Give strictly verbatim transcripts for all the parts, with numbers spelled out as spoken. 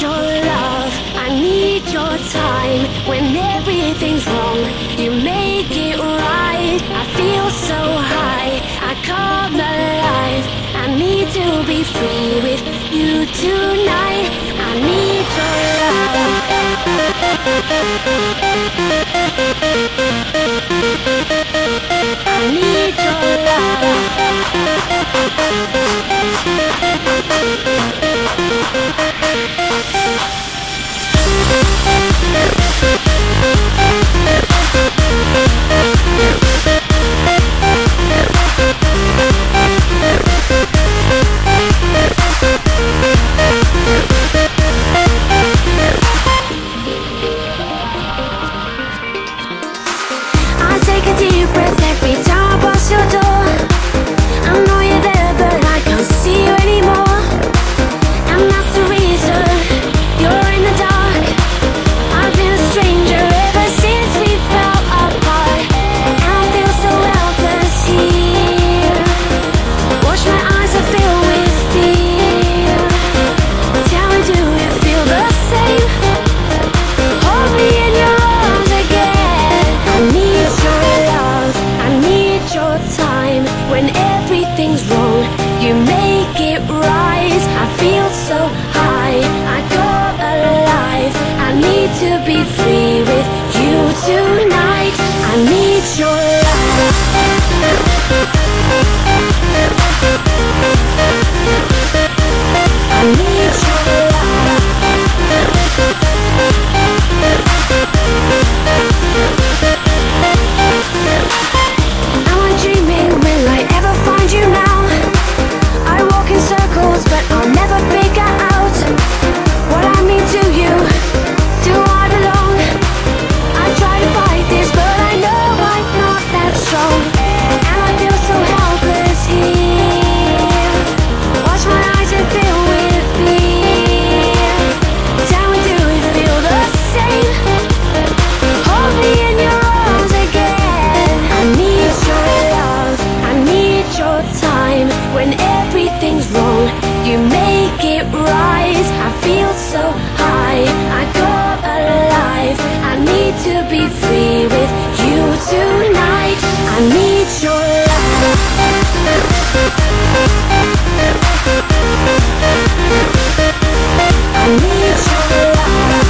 your love, I need your time. When everything's wrong, you make it right. I feel so high, I come alive. I need to be free with you tonight. I need your love. I need your love. I take a deep breath every time I pass your door. I know you're there, but I can't see you anymore. And that's the reason you're in the dark. I've been a stranger ever since we fell apart. And I feel so helpless here. Watch my eyes are filled with fear. Tell me, do you feel the same? Hold me in your arms again. I need your love, I need your time. When everything's wrong, you make it right. I feel so high, I come alive. I need to be free with you tonight. I need your love. I need your love. Am I dreaming? Will I ever find you now? I walk in circles, but I'll never figure out what I mean to you. Do I belong? I try to fight this, but I know I'm not that strong. And I feel so helpless here. Watch my eyes and fill with fear. Tell me, do you feel the same? Hold me in your arms again. I need your love, I need your time. When everything's wrong, you make it right. I feel so high, I come alive. I need to be free with you tonight. I need your love. I need your love.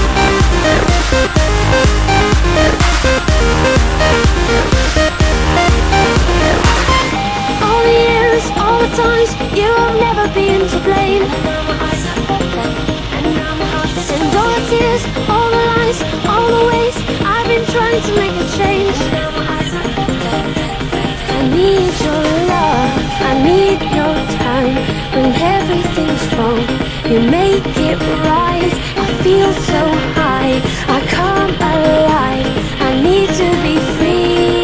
All the years, all the times, you have never been to blame. And all the tears, all the lies, all the ways I've been trying to make a change. I need your love, I need your time. When everything's wrong, you make it right. I feel so high, I come alive. I need to be free.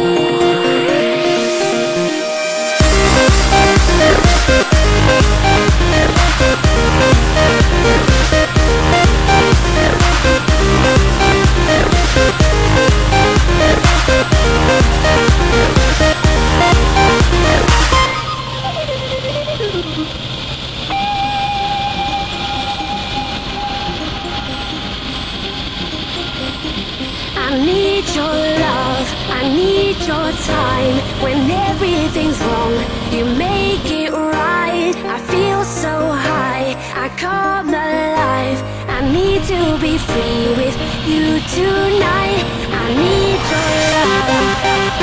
I need your love, I need your time. When everything's wrong, you make it right. I feel so high, I come alive. I need to be free with you tonight. I need your love.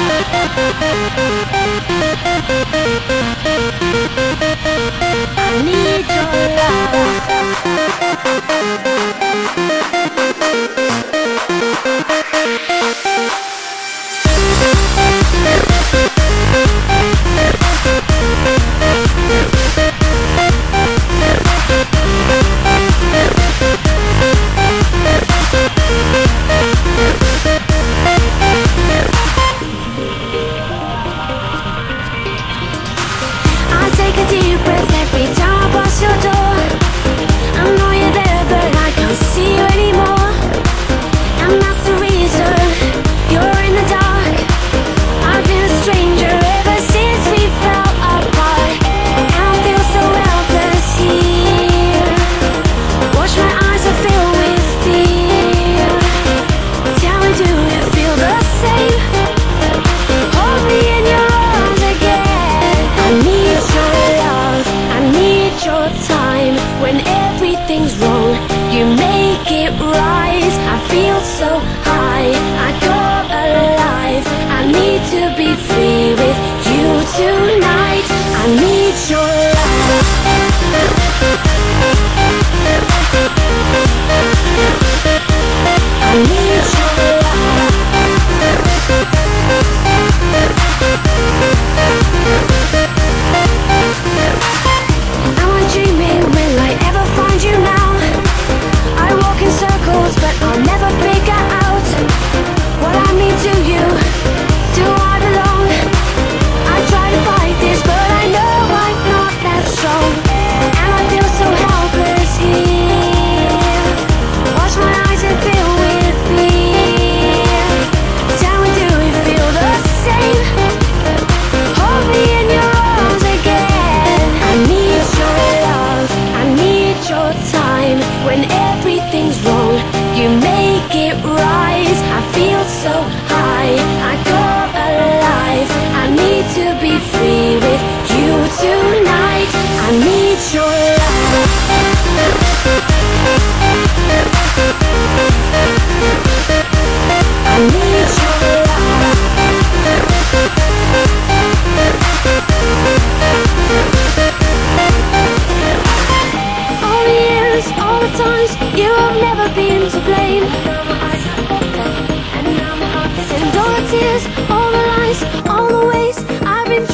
I need your love.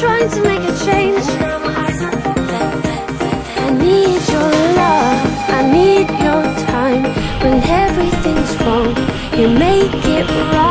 trying to make a change. I need your love, I need your time. When everything's wrong, you make it right.